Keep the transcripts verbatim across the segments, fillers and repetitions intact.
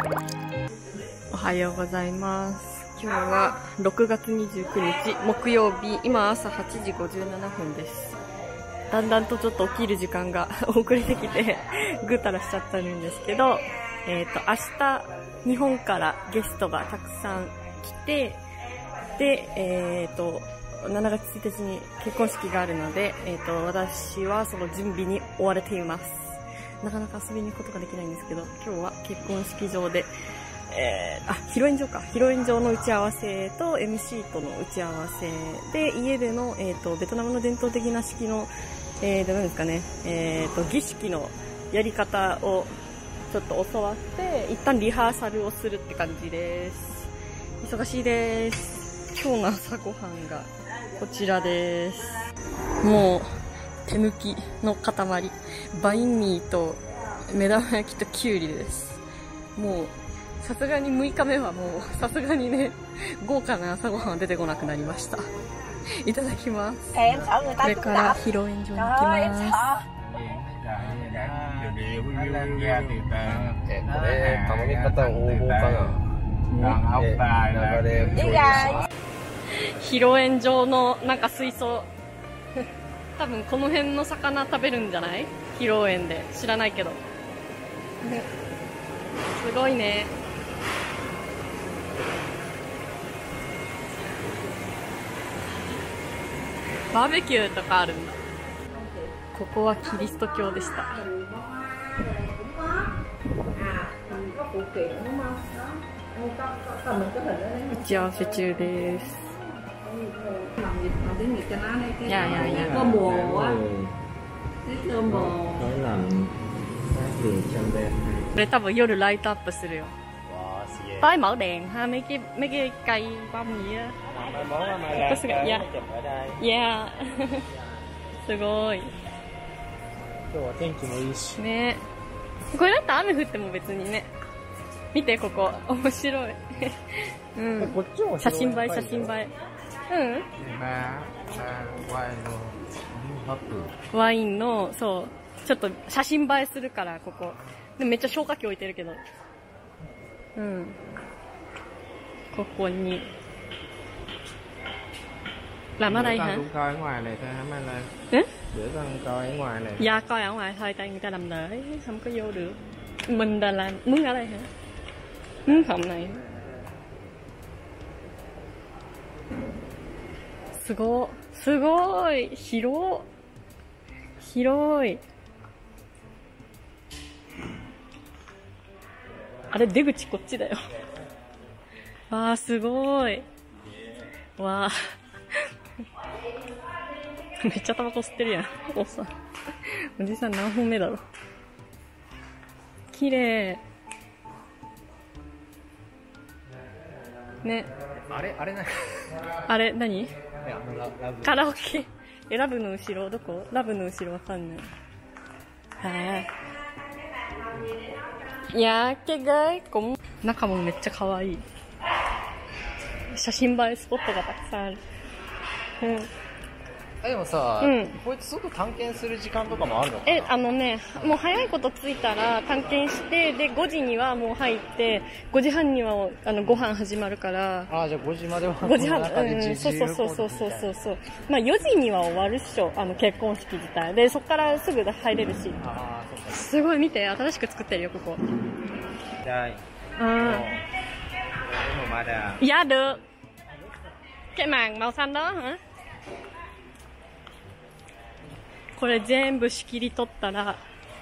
おはようございます。今日はろくがつにじゅうくにち木曜日、今朝はちじごじゅうななふんです。だんだんとちょっと起きる時間が遅れてきてぐーたらしちゃったんですけど、えっと明日日本からゲストがたくさん来て、でえっとしちがつついたちに結婚式があるので、えっと私はその準備に追われています。なかなか遊びに行くことができないんですけど、今日は結婚式場で、えー、あ、披露宴場か。披露宴場の打ち合わせと エムシー との打ち合わせで、家での、えっと、ベトナムの伝統的な式の、えー、で、何ですかね、えっと、儀式のやり方をちょっと教わって、一旦リハーサルをするって感じです。忙しいです。今日の朝ごはんがこちらです。もう、手抜きの塊、バインミーと目玉焼きとキュウリです。もうさすがにむいかめはもうさすがにね、豪華な朝ごはんは出てこなくなりました。いただきます。これから披露宴場に行きます。 え、これ頼み方応募かな。 披露宴場のなんか水槽多分この辺の魚食べるんじゃない？披露宴で。知らないけど。すごいね。バーベキューとかあるんだ。ここはキリスト教でした。打ち合わせ中です。いやいやいや。これ多分夜ライトアップするよ。Tới mở đèn ha, mấy cái mấy cái cây bông gì á. Yeah. Yeah. すごい。 今日は天気もいいし。 ね。これだったら雨降っても別にね。見てここ、面白い。うん。 こっちも写真映え写真映え。うん。ワインのそうちょっと写真映えするからここ。でめっちゃ消火器置いてるけど。うん。ここに。Làm ở đây hả? Coi ở ngoài này thôi hả anh ơi? Hả? Bữa con coi ở ngoài này. Dạ coi ở ngoài thôi, tại người ta làm lễ không có vô được. Mình là làm mướn ở đây hả? Mướn phòng này. すごい、すごい、広、広い。あれ出口こっちだよ。わあすごい。わあ。めっちゃタバコ吸ってるやん。おっさん。おじさん何本目だろ。綺麗。ね。 あれあれ何？ あれ何？カラオケ。え、ラブの後ろどこ？ラブの後ろわかんない。はい。いやー、けがい。中もめっちゃ可愛い。写真映えスポットがたくさんある。うん。 でもさ、うん、こいつ外探検する時間とかもあるのかな？ え、あのね、もう早いこと着いたら探検して、で、ごじにはもう入って、ごじはんにはあのご飯始まるから。 ああ、じゃあごじまではごじはん、うん、そうそうそうそうそうそう。まあよじには終わるっしょ、あの結婚式自体。で、そっからすぐ入れるし。ああ、そうか。すごい見て、新しく作ってるよ、ここ。 はい。 うん。Ya được. Cái màn màu xanh đó hả? これ全部仕切り取ったら、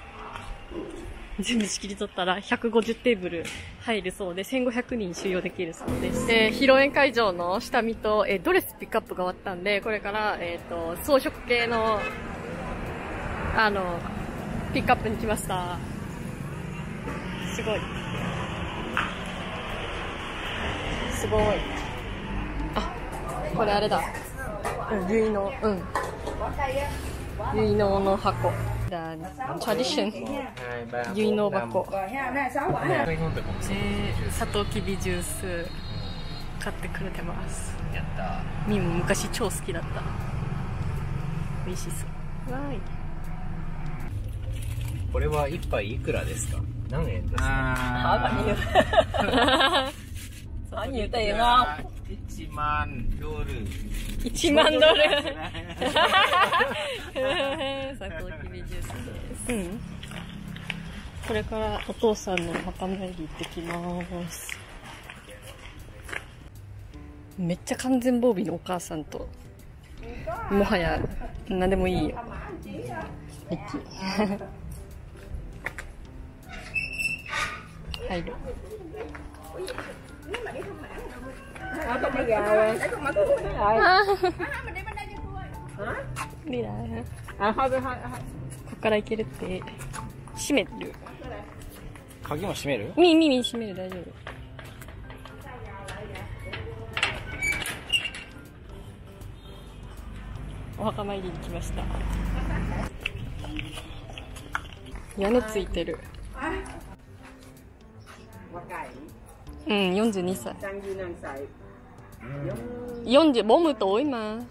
全部仕切り取ったらひゃくごじゅうテーブル入るそうで、せんごひゃくにん収容できるそうです。で、披露宴会場の下見と、えー、ドレスピックアップが終わったんで、これから、えっと、装飾系の、あの、ピックアップに来ました。すごい。すごい。あ、これあれだ。うん、結納。うん。結納の箱。だ、トラディション。結納箱。えー、サトウキビジュース買ってくれてます。 やった。 ミンも昔超好きだった。美味しそう。わーい。 これは一杯いくらですか？ 何円ですか？ hỏi bao nhiêu? Hỏi nhiều tiền không? いちまんドル。 いちまんドル。サトウキビジュースです。うん。これからお父さんの墓参り行ってきます。めっちゃ完全防備のお母さんと、もはや何でもいいよ。ミッキー。入る。đi lại hả? À thôi thôi thôi. ここから行けるって閉める。 鍵も閉める？ みみみ閉める大丈夫。お墓参りに来ました。屋根ついてる。うん、よんじゅうにさい。よんじゅう、bốn mươi tuổi mà.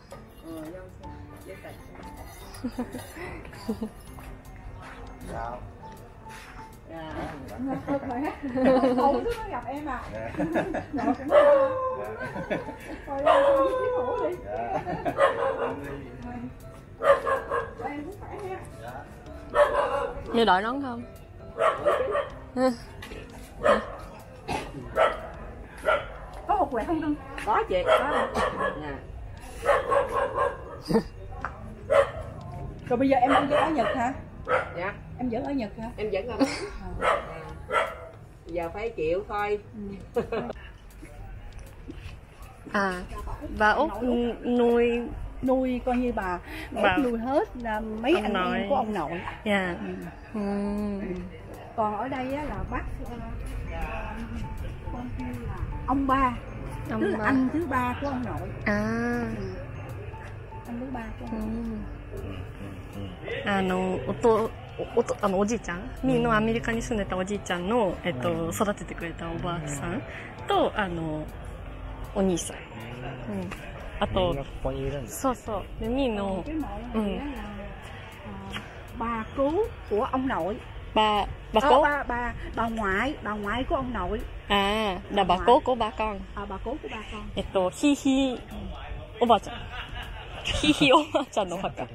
Ủa, nó gặp em à? Rồi cũng rồi lên con với hổ đi. Em cũng khỏe nha. Như đợi đón không? Có một quẹt không cưng? Có chị, có. Dạ. Rồi bây giờ em vẫn ở Nhật hả? Dạ. Em vẫn ở Nhật hả? Em vẫn ở đó. À. Giờ phải chịu thôi. À, bà Út nuôi nuôi coi như bà, bà Út nuôi hết là mấy anh nội. em của ông nội. Dạ. Ừ. Ừ. Ừ. Còn ở đây á, là bác con kêu là ông ba, ông tức là ba. anh thứ ba của ông nội. À. Ừ. Anh thứ ba của ông nội. Ừ. あのおとおとあのおじいちゃんみのアメリカに住んでたおじいちゃんの、えっと、育ててくれたおばあさんとあのお兄さん、うん、あとそうそうでみの、うん、 bà cứu của ông nội bà bà à, cố bà, bà bà ngoại bà ngoại của ông nội à là bà, bà cố của ba con à, bà cố của ba con えっとひいひいおばあちゃんひいひいおばあちゃんのお墓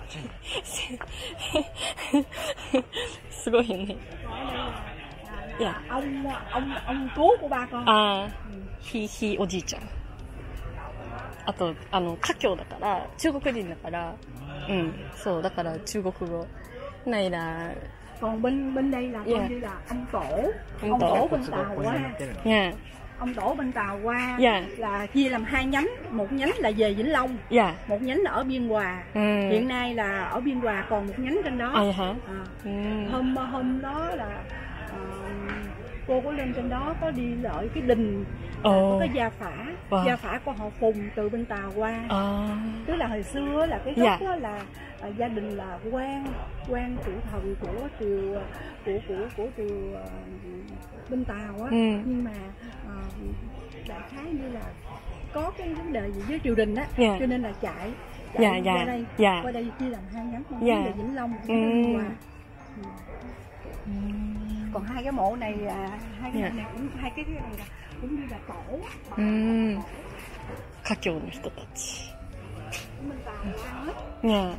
すごいよね。いや、 ông ông ông cố của ba con。 ああ、ひいひいおじいちゃん。あとあの華僑だから中国人だから、うん、そうだから中国語。này là còn bên bên đây là coi yeah. như là ông tổ ông, ông tổ, tổ bên Tàu qua. Yeah. Ông tổ bên Tàu qua yeah. là chia làm hai nhánh, một nhánh là về Vĩnh Long, yeah. một nhánh là ở Biên Hòa. ừ. Hiện nay là ở Biên Hòa còn một nhánh trên đó. À, hả? À. ừ. Hôm hôm đó là uh, cô có lên trên đó có đi lợi cái đình oh. có cái gia phả, wow. gia phả của họ Phùng từ bên Tàu qua. À. Tức là hồi xưa là cái gốc yeah. đó là uh, gia đình là quan quan chủ thần của triều của của của triều uh, bên Tàu á, ừ. nhưng mà uh, đại khái như là có cái vấn đề gì với triều đình á, yeah. cho nên là chạy chạy yeah, qua yeah. đây, yeah. qua đây chia làm hai nhánh, một yeah. là Vĩnh Long, một ừ. là Biên Hòa. Ừ. ừ. Còn hai cái mộ này, à, hai cái yeah. này cũng hai cái này là cũng như là tổ. Ừ. 華僑の人たち。Yeah.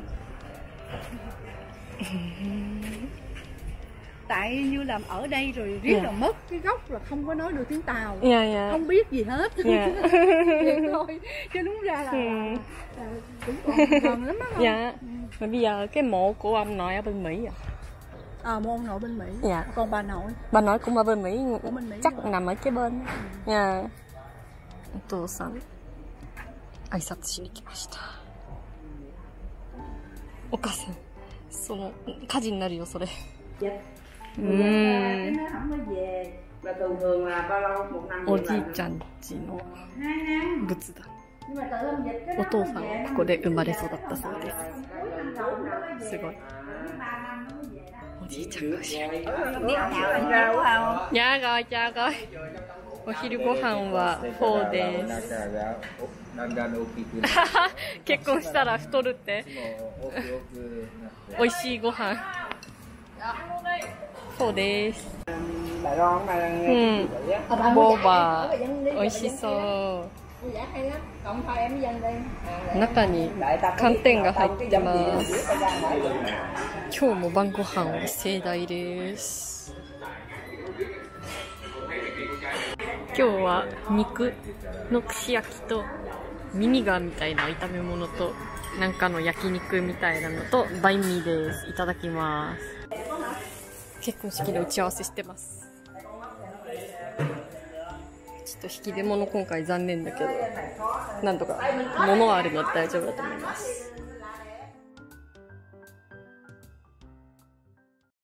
Tại như là ở đây rồi riết yeah. là mất cái gốc là không có nói được tiếng Tàu, yeah, yeah. không biết gì hết, yeah. vậy thôi chứ đúng ra là, ừ. là, là cũng còn gần lắm á. Dạ. Mà bây giờ cái mộ của ông nội ở bên Mỹ à? À, mộ ông nội bên Mỹ. Dạ. Còn bà nội? Bà nội cũng ở bên Mỹ, bên Mỹ chắc rồi. nằm ở cái bên. Dạ. O父さん、挨拶しに来ました。お母さん、その火事になるよそれ。うん。おじいちゃんちの仏壇。お父さんはここで生まれ育ったそうです。すごい。おじいちゃんが後ろに。いやがいやがい。お昼ご飯はフォーです。結婚したら太るって。美味しいご飯。 そうです。うん。ボーバー、美味しそう。中に寒天が入ってます。今日も晩ご飯を盛大です。今日は肉の串焼きとミニガーみたいな炒め物となんかの焼肉みたいなのとバインミーです。いただきます。結婚式の打ち合わせしてます。ちょっと引き出物今回残念だけど、なんとか物はあるので大丈夫だと思います。